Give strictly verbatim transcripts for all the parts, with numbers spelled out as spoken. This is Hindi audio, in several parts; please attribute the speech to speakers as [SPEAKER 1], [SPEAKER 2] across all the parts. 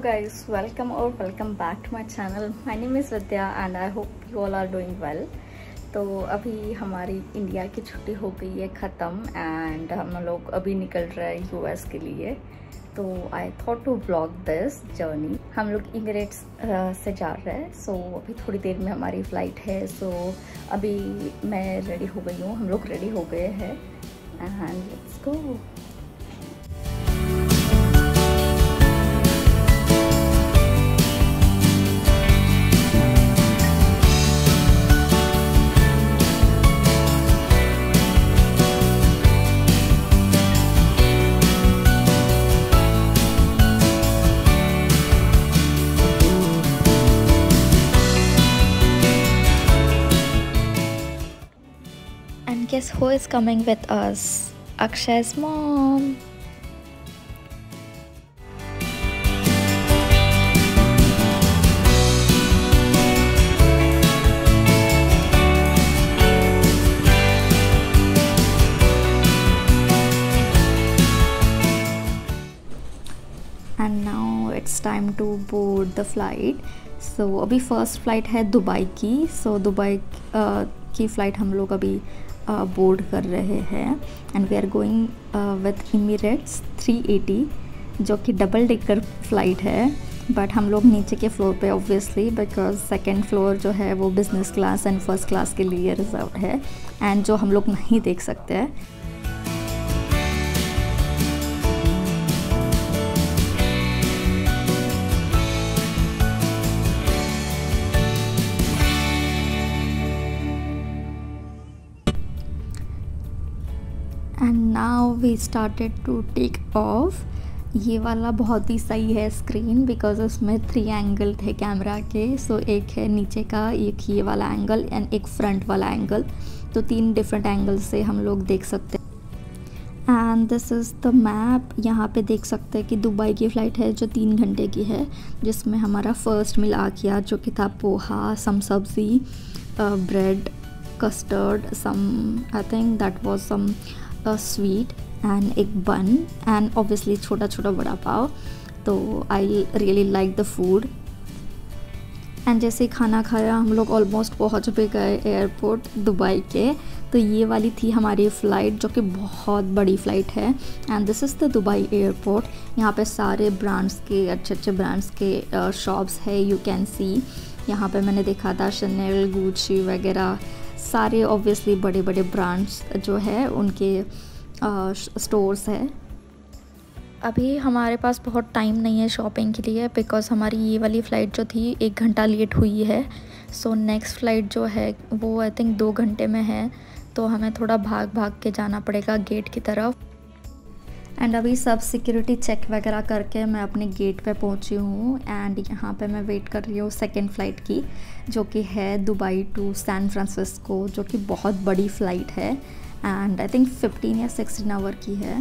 [SPEAKER 1] guys, welcome or welcome back to my channel. My name is Vidya and I hope you all are doing well. तो अभी हमारी इंडिया की छुट्टी हो गई है ख़त्म एंड हम लोग अभी निकल रहे हैं यूएस के लिए. तो I thought to vlog this journey. हम लोग इमिरेट्स से जा रहे हैं. सो so, अभी थोड़ी देर में हमारी फ़्लाइट है. सो so, अभी मैं रेडी हो गई हूँ, हम लोग रेडी हो गए हैं and let's go. And guess who is coming with us? Akshay's mom. And now it's time to board the flight. So अभी फर्स्ट फ्लाइट है दुबई की. सो so, दुबई uh, की फ़्लाइट हम लोग अभी बोर्ड uh, कर रहे हैं and we are going with Emirates three eighty जो कि डबल डेकर फ्लाइट है. बट हम लोग नीचे के फ्लोर पे ऑब्वियसली बिकॉज सेकेंड फ्लोर जो है वो business class and first class के लिए रिजर्व है एंड जो हम लोग नहीं देख सकते हैं. And now we started to take off. ये वाला बहुत ही सही है स्क्रीन बिकॉज उसमें थ्री एंगल थे कैमरा के. सो so, एक है नीचे का, एक ये वाला एंगल एंड एक फ्रंट वाला एंगल. तो तीन डिफरेंट एंगल से हम लोग देख सकते हैं. And this is the map. यहाँ पे देख सकते हैं कि दुबई की फ़्लाइट है जो तीन घंटे की है जिसमें हमारा फ़र्स्ट मील आ गया जो कि था पोहा, सम सब्ज़ी, bread, custard, some I think that was some sweet and एक बन एंड ऑब्वियसली छोटा छोटा वड़ा पाव. तो I really like the food. And जैसे ही खाना खाया हम लोग ऑलमोस्ट पहुंच भी गए एयरपोर्ट दुबई के. तो ये वाली थी हमारी फ़्लाइट जो कि बहुत बड़ी फ़्लाइट है and this is the Dubai airport. यहाँ पे सारे ब्रांड्स के अच्छे अच्छे ब्रांड्स के शॉप्स है. यू कैन सी यहाँ पे मैंने देखा था शनेल, गुची वगैरह सारे ऑब्वियसली बड़े बड़े ब्रांड्स जो है उनके स्टोर्स है. अभी हमारे पास बहुत टाइम नहीं है शॉपिंग के लिए बिकॉज़ हमारी ये वाली फ़्लाइट जो थी एक घंटा लेट हुई है. सो नेक्स्ट फ़्लाइट जो है वो आई थिंक दो घंटे में है. तो हमें थोड़ा भाग भाग के जाना पड़ेगा गेट की तरफ. एंड अभी सब सिक्योरिटी चेक वगैरह करके मैं अपने गेट पे पहुंची हूँ एंड यहाँ पे मैं वेट कर रही हूँ सेकंड फ़्लाइट की जो कि है दुबई टू सैन फ्रांसिस्को जो कि बहुत बड़ी फ़्लाइट है एंड आई थिंक फिफ्टीन या सिक्सटीन आवर की है.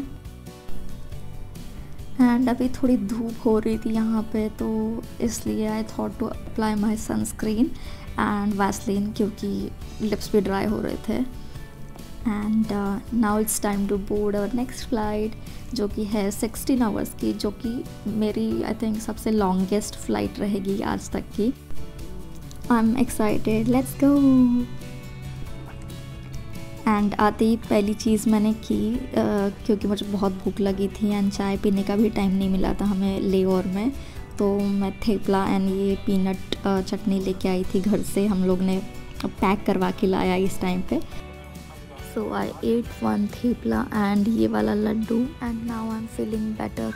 [SPEAKER 1] एंड अभी थोड़ी धूप हो रही थी यहाँ पे तो इसलिए I thought to apply my sunscreen and Vaseline क्योंकि लिप्स भी ड्राई हो रहे थे. And now it's time to board our next flight जो कि है सिक्सटीन आवर्स की जो कि मेरी आई थिंक सबसे लॉन्गेस्ट फ़्लाइट रहेगी आज तक की. I am excited, let's go. And आते ही पहली चीज़ मैंने की uh, क्योंकि मुझे बहुत भूख लगी थी एंड चाय पीने का भी टाइम नहीं मिला था हमें लेओवर में. तो मैं थेपला एंड ये पीनट uh, चटनी लेके आई थी घर से. हम लोग ने पैक करवा के लाया इस टाइम पे. So I ate one thepla and ये वाला Laddu and now I'm feeling better.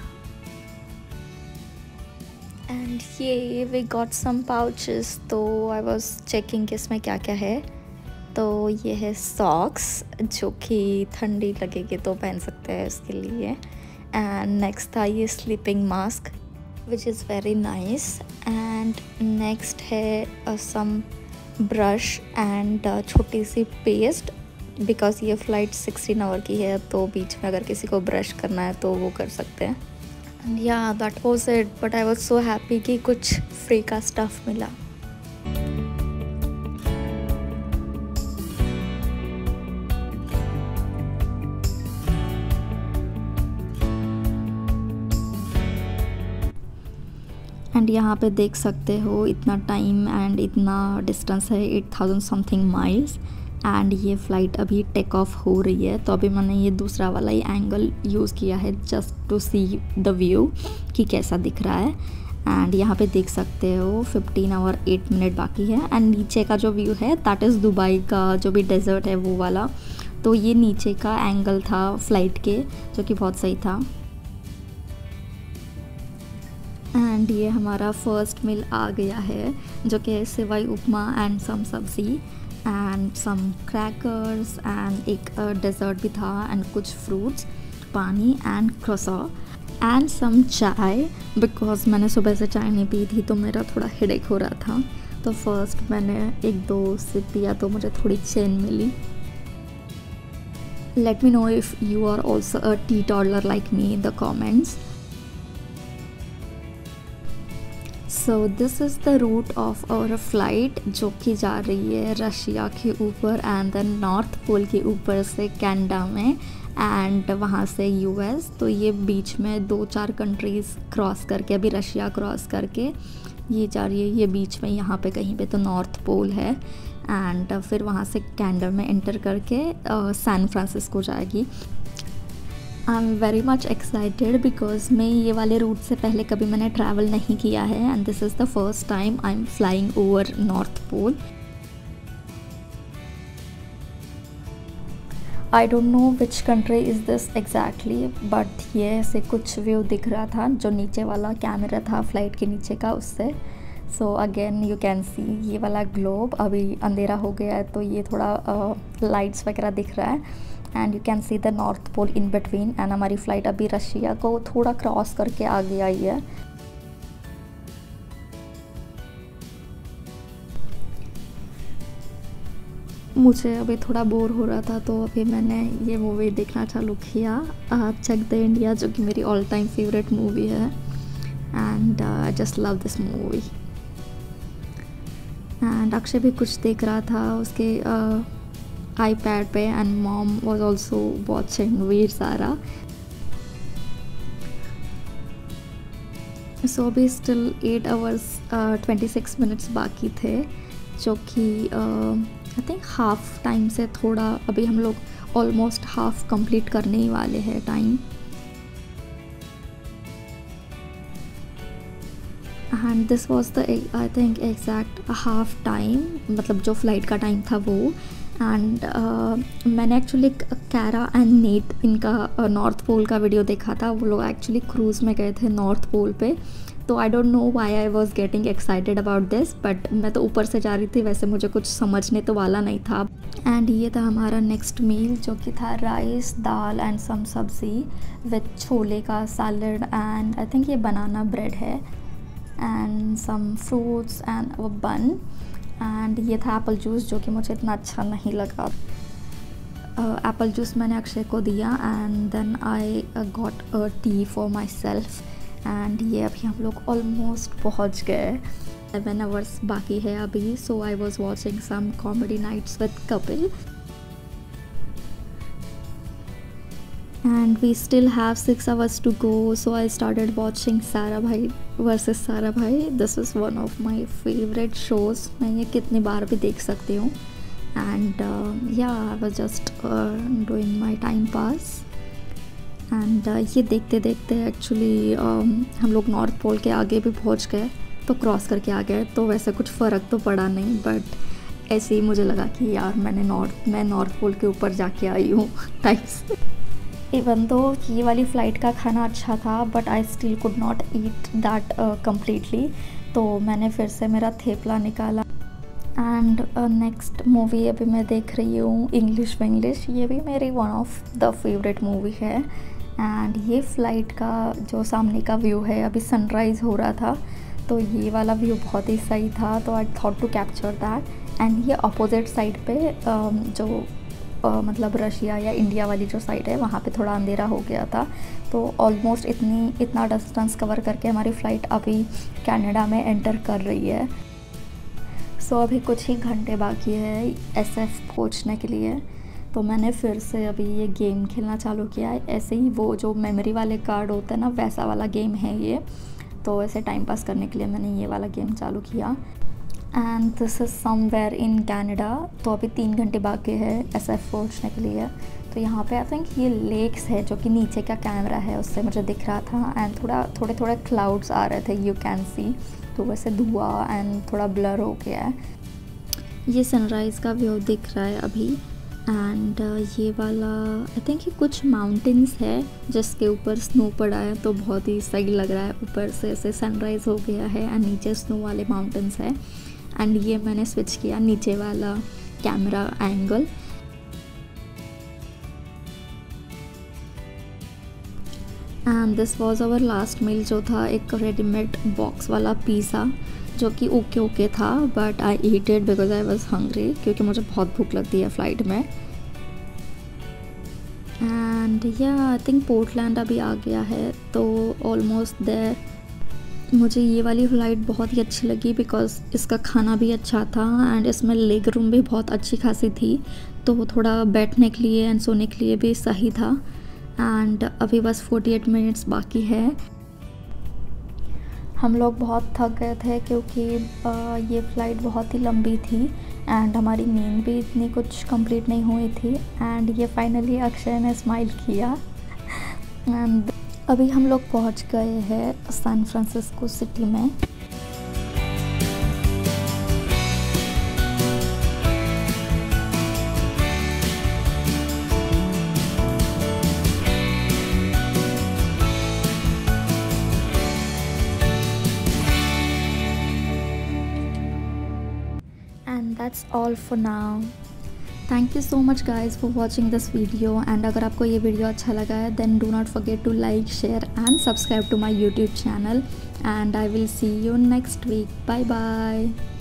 [SPEAKER 1] And ये we got some pouches. तो I was checking कि इसमें क्या क्या है. तो ये है socks जो कि ठंडी लगेगी तो पहन सकते हैं इसके लिए. And next था ये sleeping mask which is very nice. And next है uh, some brush and uh, छोटी सी paste बिकॉज़ ये फ़्लाइट सिक्सटीन आवर की है तो बीच में अगर किसी को ब्रश करना है तो वो कर सकते हैं. एंड या that was it. But I was so happy कि कुछ फ्री का स्टफ़ मिला. एंड यहाँ पे देख सकते हो इतना टाइम एंड इतना डिस्टेंस है, eight thousand something miles. And ये फ़्लाइट अभी टेक ऑफ हो रही है, तो अभी मैंने ये दूसरा वाला ही एंगल यूज़ किया है just to see the view कि कैसा दिख रहा है। एंड यहाँ पे देख सकते हो फिफ्टीन आवर एट मिनट बाकी है। एंड नीचे का जो व्यू है दैट इज़ दुबई का जो भी डेजर्ट है वो वाला। तो ये नीचे का एंगल था फ़्लाइट के, जो कि बहुत सही था। एंड ये हमारा फर्स्ट मील आ गया है, जो कि सेवई उपमा एंड सम सब्ज़ी एंड सम क्रैकर्स एंड एक डेज़र्ट भी था एंड कुछ फ्रूट्स, पानी एंड क्रोसॉ एंड सम चाय, बिकॉज मैंने सुबह से चाय नहीं पी थी तो मेरा थोड़ा हेडेक हो रहा था। तो फर्स्ट मैंने एक दो सिप पिया तो मुझे थोड़ी चैन मिली। Let me know if you are also a teetotaler like me in the comments. So this is the route of our flight, जो कि जा रही है रशिया के ऊपर एंड देन नॉर्थ पोल के ऊपर से कनाडा में एंड वहाँ से यूएस। तो ये बीच में दो चार कंट्रीज़ क्रॉस करके, अभी रशिया क्रॉस करके ये जा रही है। ये बीच में यहाँ पे कहीं पे तो नॉर्थ पोल है एंड फिर वहाँ से कनाडा में एंटर करके सैन फ्रांसिस्को जाएगी। I am very much excited because मैं ये वाले रूट से पहले कभी मैंने ट्रैवल नहीं किया है and this is the first time I am flying over North Pole. I don't know which country is this exactly, but ये ऐसे कुछ व्यू दिख रहा था जो नीचे वाला कैमरा था फ्लाइट के नीचे का उससे। So again you can see ये वाला ग्लोब, अभी अंधेरा हो गया है तो ये थोड़ा लाइट्स uh, वगैरह दिख रहा है and you can see the North Pole in between. And हमारी फ़्लाइट अभी रशिया को थोड़ा क्रॉस करके आगे आई है। मुझे अभी थोड़ा बोर हो रहा था तो अभी मैंने ये मूवी देखना चालू किया, चक द इंडिया, जो कि मेरी ऑल टाइम फेवरेट मूवी है and I just love this movie. And Akshay भी कुछ देख रहा था उसके आईपैड uh, पे and mom was also watching Veer Zaara. So अभी still eight hours twenty six minutes बाकी थे, जो कि आई थिंक हाफ टाइम से थोड़ा, अभी हम लोग ऑलमोस्ट हाफ कंप्लीट करने ही वाले हैं time. And this was the I think exact half time, मतलब जो फ़्लाइट का टाइम था वो। एंड uh, मैंने एक्चुअली कैरा एंड नीट इनका नॉर्थ पोल का वीडियो देखा था। वो लोग एक्चुअली क्रूज़ में गए थे नॉर्थ पोल पे। तो I don't know why I was getting excited about this, but मैं तो ऊपर से जा रही थी, वैसे मुझे कुछ समझने तो वाला नहीं था। एंड ये था हमारा नेक्स्ट मील, जो कि था राइस, दाल एंड सम सब्ज़ी विथ छोले का सैलड एंड आई थिंक ये बनाना ब्रेड है and some fruits and a bun. And ये था एप्पल जूस, जो कि मुझे इतना अच्छा नहीं लगा। एप्पल जूस मैंने अक्षय को दिया and then I got a tea for myself. And ये अभी हम लोग ऑलमोस्ट पहुंच गए, सेवन आवर्स बाकी है अभी। So I was watching some Comedy Nights with Kapil and we still have six hours to go, so I started watching Sarabhai versus Sarabhai. This is one of my favorite shows. मैं ये कितनी बार भी देख सकती हूँ and uh, yeah, I was just uh, doing my time pass and uh, ये देखते देखते actually um, हम लोग नॉर्थ पोल के आगे भी पहुँच गए, तो क्रॉस करके आ गए। तो वैसे कुछ फ़र्क तो पड़ा नहीं, बट ऐसे ही मुझे लगा कि यार मैंने नॉर्थ मैं नॉर्थ पोल के ऊपर जाके आई हूँ टाइप्स। इवन दो ये वाली फ़्लाइट का खाना अच्छा था, but I still could not eat that completely. तो मैंने फिर से मेरा थेपला निकाला। एंड नेक्स्ट मूवी अभी मैं देख रही हूँ इंग्लिश विंग्लिश। ये भी मेरी one of the favourite movie है। एंड ये फ़्लाइट का जो सामने का व्यू है, अभी सनराइज़ हो रहा था तो ये वाला व्यू बहुत ही सही था, तो I thought to capture that. And ये अपोजिट साइड पे um, जो Uh, मतलब रशिया या इंडिया वाली जो साइड है वहाँ पे थोड़ा अंधेरा हो गया था। तो ऑलमोस्ट इतनी इतना डिस्टेंस कवर करके हमारी फ़्लाइट अभी कनाडा में एंटर कर रही है। सो so, अभी कुछ ही घंटे बाकी है एसएफ पहुँचने के लिए। तो मैंने फिर से अभी ये गेम खेलना चालू किया है। ऐसे ही वो जो मेमोरी वाले कार्ड होते हैं ना, वैसा वाला गेम है ये। तो तो ऐसे टाइम पास करने के लिए मैंने ये वाला गेम चालू किया। And this is somewhere in Canada. तो अभी तीन घंटे बाकी है एस एफ पहुँचने के लिए। तो यहाँ पे आई थिंक ये लेक्स है जो कि नीचे का कैमरा है उससे मुझे दिख रहा था। एंड थोड़ा थोड़े थोड़े क्लाउड्स आ रहे थे, यू कैन सी। तो वैसे धुआं एंड थोड़ा ब्लर हो गया है। ये सनराइज़ का व्यू दिख रहा है अभी। एंड uh, ये वाला आई थिंक ये कुछ माउंटेन्स है जिसके ऊपर स्नो पड़ा है, तो बहुत ही सही लग रहा है। ऊपर से ऐसे सनराइज़ हो गया है एंड नीचे स्नो वाले माउंटेन्स है। एंड ये मैंने स्विच किया नीचे वाला camera angle. And this was our last meal, जो था एक रेडीमेड बॉक्स वाला पिज़्ज़ा जो कि ओके ओके था, but I eat it because I was hungry, क्योंकि मुझे बहुत भूख लगती है फ़्लाइट में। एंड या आई थिंक पोर्टलैंड अभी आ गया है, तो ऑलमोस्ट देयर। मुझे ये वाली फ़्लाइट बहुत ही अच्छी लगी बिकॉज इसका खाना भी अच्छा था एंड इसमें लेग रूम भी बहुत अच्छी खासी थी, तो थोड़ा बैठने के लिए एंड सोने के लिए भी सही था। एंड अभी बस अड़तालीस मिनट्स बाकी है। हम लोग बहुत थक गए थे क्योंकि ये फ़्लाइट बहुत ही लंबी थी एंड हमारी नींद भी इतनी कुछ कंप्लीट नहीं हुई थी। एंड ये फाइनली अक्षय ने स्माइल किया। एंड अभी हम लोग पहुंच गए हैं सैन फ्रांसिस्को सिटी में। And that's all for now. Thank you so much guys for watching this video, and अगर आपको ये वीडियो अच्छा लगा है then do not forget to like, share and subscribe to my YouTube channel, and I will see you next week. Bye bye.